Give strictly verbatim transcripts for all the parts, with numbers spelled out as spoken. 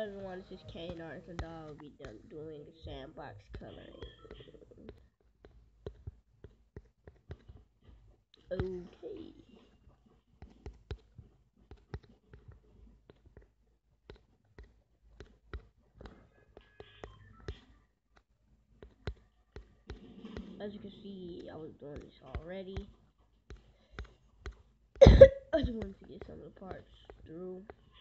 everyone, this is Kane Arts and I'll be done doing sandbox coloring. Okay. As you can see, I was doing this already. I just wanted to get some of the parts through.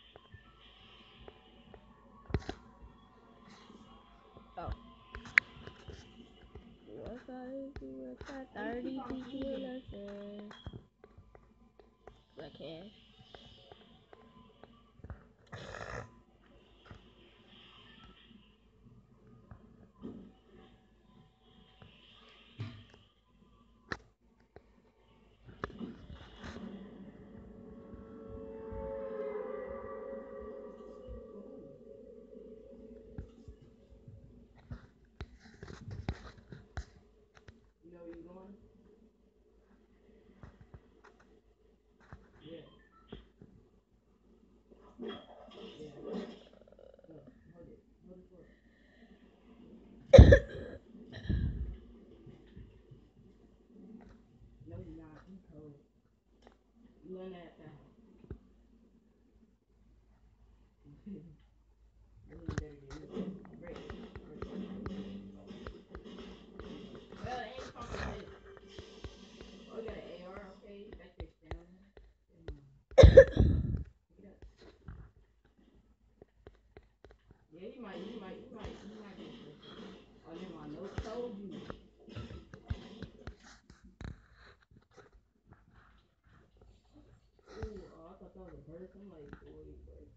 Oh. What I do with that thirty teaching lesson? I can. You know where you going? Yeah. Yeah. Look, hold it. Hold it for it. No, you're not. You cold. You learn that at that house. You ain't better than me. Break. Break. Well, it ain't complicated. Oh, you got an A R, okay? Back there standing. Pick it up. Yeah, you might, you might, you might, you might be first. Oh, never mind. Nope, told you. Ooh, oh, I thought that was a bird. I'm like, boy, bird.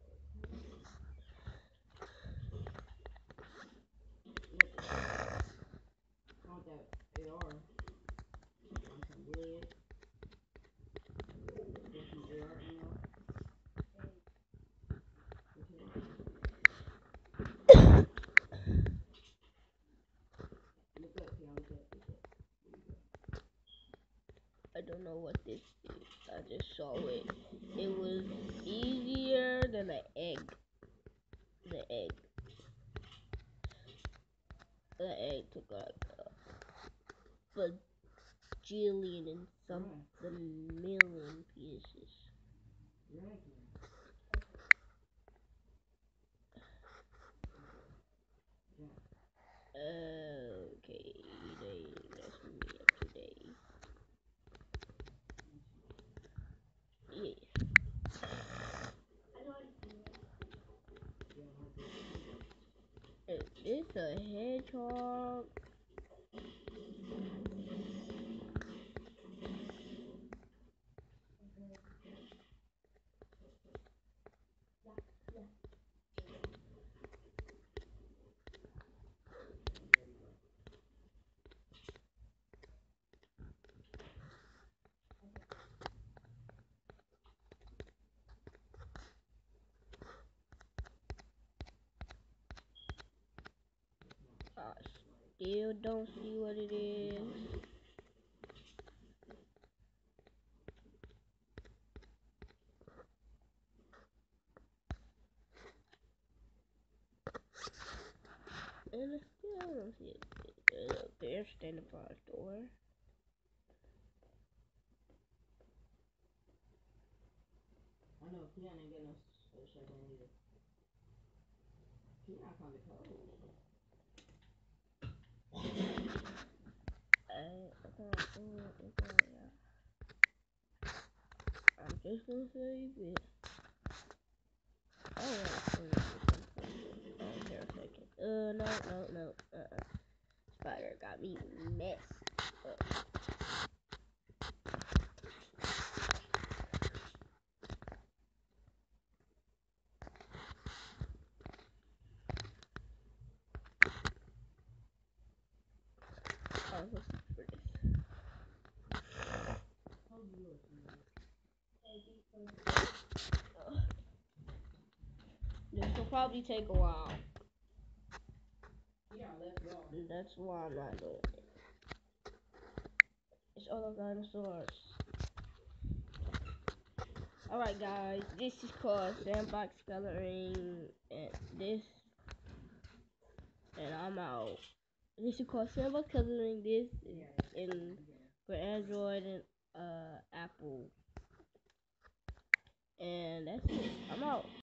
Look, I want that A R. Want some wood. Want some A R ammo. Look up, Keon, look up, look up. There you go. I don't know what this is. I just saw it. It was easier than an egg. The egg. The egg took like a bajillion and something million pieces. Right. Okay, they that's me up today. Yeah. Is this a hedgehog? I still don't see what it is. And I still don't see it. There's a bear standing by our door. I know Keon ain't got no uh, shirt on either. Keon kind of cold. I, I can't do it. It's like, uh, I'm just gonna save it. I want to save it for something. Oh, here a second. Uh, no, no, no. Uh-uh. Spider got me messed up. Oh, let's look for this. Uh, this will probably take a while. Yeah, let's go. That's why I'm not doing it. It's all the dinosaurs. Alright guys, this is called sandbox coloring and I'm out. This is called Silver Coloring. This is in for Android and uh Apple. And that's it. I'm out.